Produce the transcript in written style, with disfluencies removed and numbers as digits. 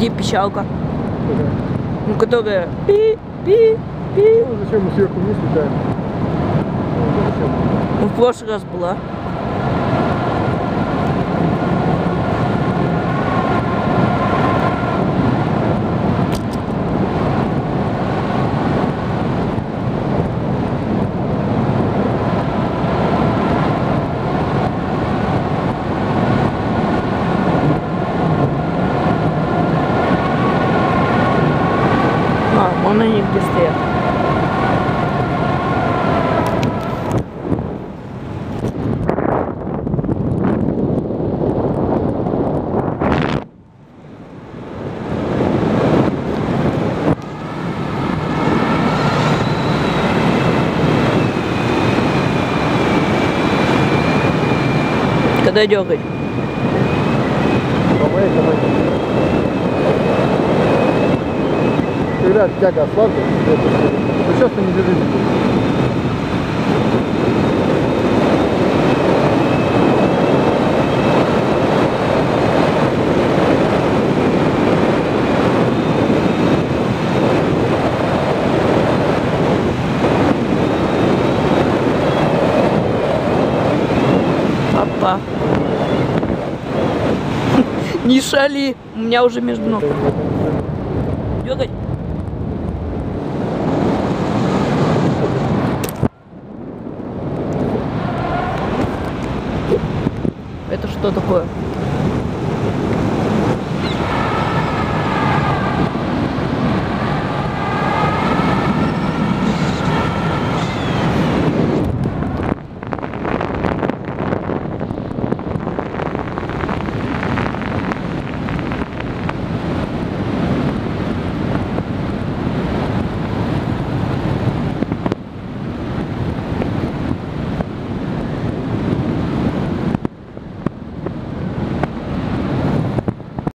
Где пищалка? Куда? Ну, которая пи-пи-пи. Ну, зачем мы сверху вниз летаем? Ну, зачем? Ну, в прошлый раз была. Вон они где стоят. Когда дергать? Когда тяга ослабнет, то сейчас ты не держите. Папа. Не шали, у меня уже между ног. Дергать. Это что такое?